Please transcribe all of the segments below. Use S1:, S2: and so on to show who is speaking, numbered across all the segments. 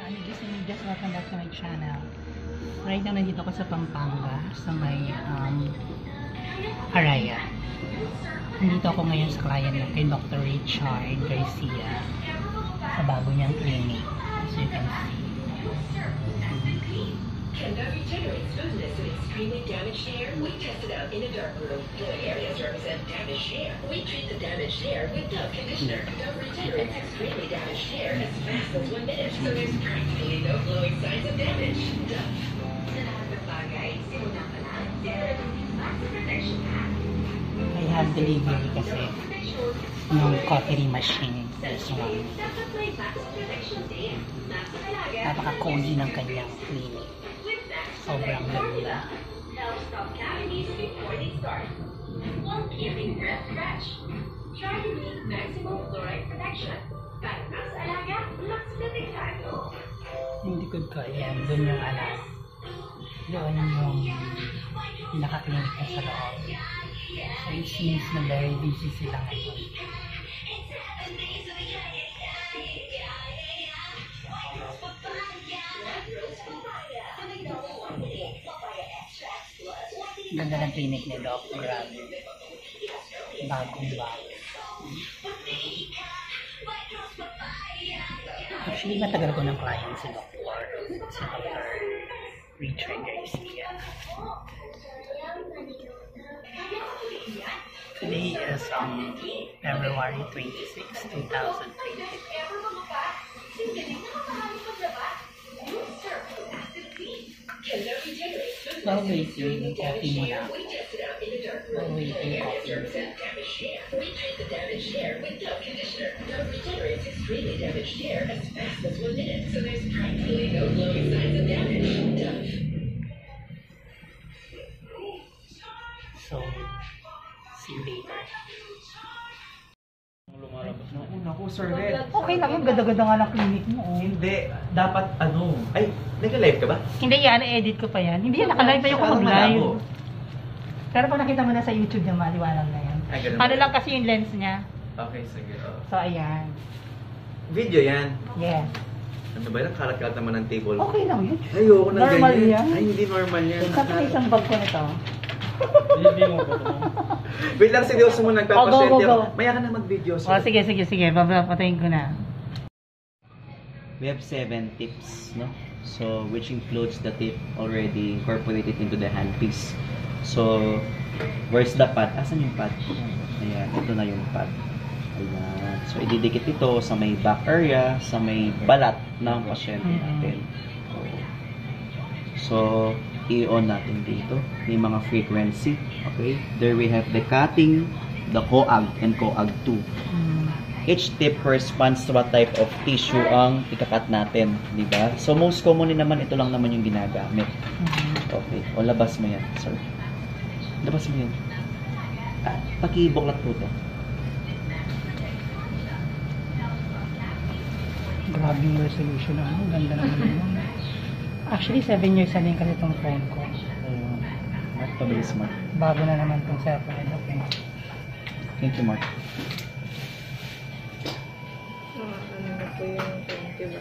S1: Just welcome back to my channel. Right now, nandito ako sa Pampanga, sa may Araya. Nandito ako ngayon sa client natin, Dr. Richard Garcia, sa bago niyang clinic. As you can see.
S2: Kenda regenerates smoothness in extremely damaged hair. We test it out in a dark room. The areas represent damaged hair. We treat the damaged hair with Dove conditioner. Dove regenerates extremely damaged hair as fast as 1 minute, so there's practically no glowing signs of damage. Dove.
S1: I have delivery kasi yung coffee machine. This one. Napaka-cozy ng kanyang clinic. Sobrang ganda.
S2: Stop cavities before they start. While keeping breath fresh. Try unique maximum fluoride protection. Para mas alaga, mas delikado.
S1: Yung likod ko, ayan, doon yung doon yung pinaka-clinic na sa loob. So it seems na very busy sila ngayon. Ganda ng clinic ni Doc. Grabe. Bagong-bago. Actually, matagal ko ng client si Dr. Richard Garcia. Today is February 26, 2023. While waiting, coffee muna. While waiting, coffee.
S2: We treat the damaged hair with Dove conditioner. Dove regenerates extremely damaged hair as fast as 1 minute, so there's practically no glowing signs of damage. Dove.
S1: So, see you later.
S3: Lumalabas na. Naku, Sir Red.
S1: Okay lang yung ganda-ganda nga ng clinic mo. Oh.
S3: Hindi. Dapat Ay, nag-live ka ba?
S1: Hindi yan, edit ko pa yan. Hindi yan, naka-live pa yung ko mag-live. Pero pag nakita mo na sa YouTube niya, maliwanag na yan.
S3: Ay, ganun
S1: Ano
S3: ba?
S1: lang kasi yung lens niya.
S3: Okay, sige.
S1: So, ayan.
S3: Video yan.
S1: Yes.
S3: Ano ba yan? Kalat-kalat naman ng table.
S1: Okay lang yun.
S3: Ayoko na
S1: Normal
S3: ganyan.
S1: yan.
S3: Ay, hindi normal yan.
S1: Sabi na isang bag ko nito.
S3: Hindi mo ko ito. Wait lang, seryoso mo. Nagpapasente
S1: go.
S3: ako. Maya ka na mag-video.
S1: Oh, sige. Papatayin ko na.
S4: We have 7 tips, no? So, which includes the tip already incorporated into the handpiece. So, where's the pad? Asan yung pad? Ayan, ito na yung pad. Ayan. So, ididikit ito sa may back area, sa may balat ng pasyente natin. So, i-on natin dito. May mga frequency. Okay? There we have the cutting, the coag, and coag 2. Each tip corresponds to what type of tissue ang ikakat natin, di ba? So, most commonly naman, ito lang naman yung ginagamit. Okay. O, labas mo yan, sir. Labas mo yan. Pakibuklat po ito.
S1: Grabe yung resolution na ganda naman yun. Actually, 7 years na din kasi itong phone ko.
S4: Ayun. Mark, pabilis, Mark.
S1: Bago na naman itong cellphone. Okay.
S4: Thank you, Mark.
S5: Ano na po yung 21?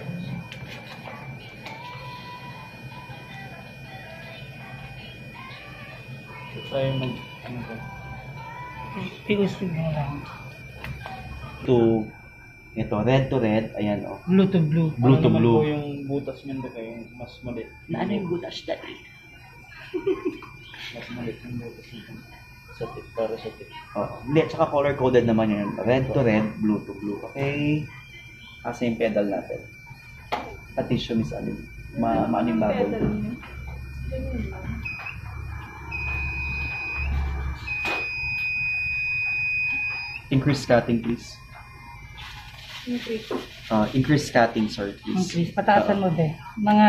S3: Tayo mag... Ano ba?
S1: Piusig mo lang.
S4: Ito, red to red. Ayan, oh.
S1: Blue to blue.
S4: Blue to blue.
S3: yung butas niyan ba kayo? Mas maliit.
S4: Na ano yung butas dati?
S3: Mas maliit yung butas niyan. Sa tip, para sa tip.
S4: Oo. Hindi, tsaka color-coded naman yun. Red to red, blue to blue. Okay. Asa yung pedal natin? Tissue, Miss Alin. Maano yung bubble? Increase cutting, please. Increase cutting, sir, please.
S1: Please, pataasan mo din. Mga...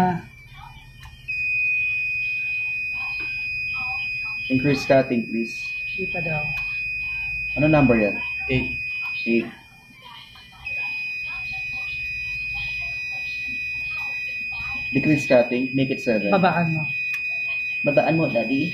S4: Increase cutting, please.
S1: Hindi pa daw.
S4: Ano number yan?
S3: 8.
S4: 8. Decrease cutting, make it 7.
S1: Babaan mo.
S4: Babaan mo, daddy.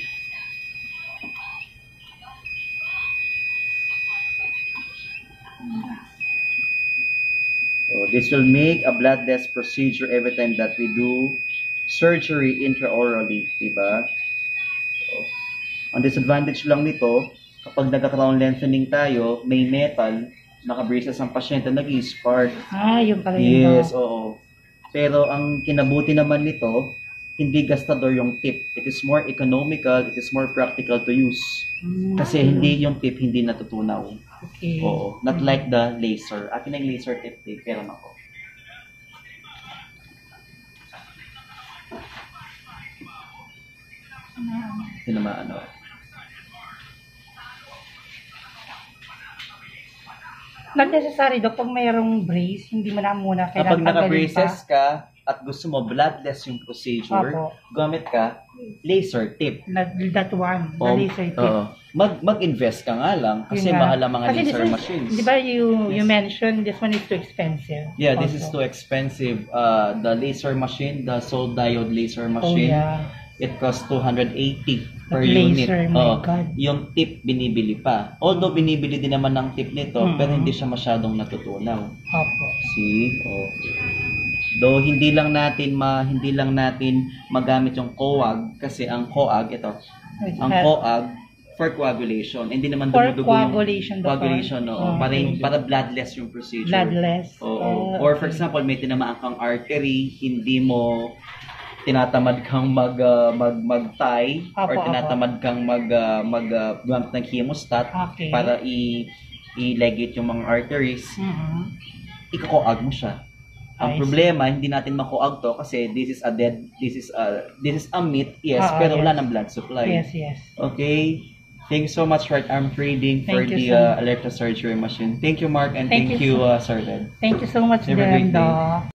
S4: So this shall make a bloodless procedure every time that we do surgery intraorally, diba? So, ang disadvantage lang nito, kapag nagka-crown lengthening tayo, may metal, nakabraces ang pasyente, nag-i-spark.
S1: Yung pala yun.
S4: Yes, oo. Pero ang kinabuti naman nito, hindi gastador yung tip. It is more economical, it is more practical to use. Kasi hindi yung tip hindi natutunaw.
S1: Okay.
S4: Oo. Not like the laser. Akin ang laser tip, pero ako. Tinamaan ako.
S1: Not necessary, Dok, pag mayroong brace, hindi mo na muna
S4: Kapag
S1: kailangan
S4: naka-braces ka at gusto mo bloodless yung procedure,
S1: Opo.
S4: gamit ka laser tip.
S1: That one, the
S4: O,
S1: laser tip.
S4: oo. Mag-invest ka nga lang kasi
S1: Yun nga.
S4: mahal ang mga
S1: Kasi
S4: laser
S1: this is-
S4: machines.
S1: Di ba you
S4: Yes.
S1: mentioned this one is too expensive?
S4: Yeah, this is
S1: also.
S4: too expensive. The laser machine, the sold diode laser
S1: Oh,
S4: machine,
S1: yeah.
S4: it costs 280 per
S1: That
S4: unit.
S1: laser, my
S4: Oo.
S1: God.
S4: Yung tip binibili pa. Although binibili din naman ng tip nito, pero hindi siya masyadong natutunaw.
S1: Opo.
S4: See? Oh. Though hindi lang natin magamit yung coag kasi ang coag ito,
S1: It's
S4: ang coag for coagulation. Hindi naman
S1: For
S4: dumudugo
S1: coagulation,
S4: yung coagulation,
S1: Doctor.
S4: oo. Para bloodless yung procedure.
S1: Bloodless.
S4: Oo. Or for example, may tinamaan kang artery, hindi mo tinatamad kang mag-tie or
S1: Apo,
S4: tinatamad kang gumamit ng hemostat
S1: Okay.
S4: para i-ligate yung mga arteries,
S1: Mhm.
S4: iko-coag mo siya. Ang
S1: I see.
S4: problema, hindi natin makuag to kasi this is a meat, yes, pero wala
S1: yes.
S4: ng blood supply.
S1: Yes.
S4: Okay? Thank you so much, Right Arm Trading, for
S1: Thank
S4: the
S1: you so much.
S4: electrosurgery machine. Thank you, Mark, and
S1: Thank
S4: thank
S1: you
S4: you, Sir Red.
S1: Thank you so much,
S4: Have a great day.
S1: Doc.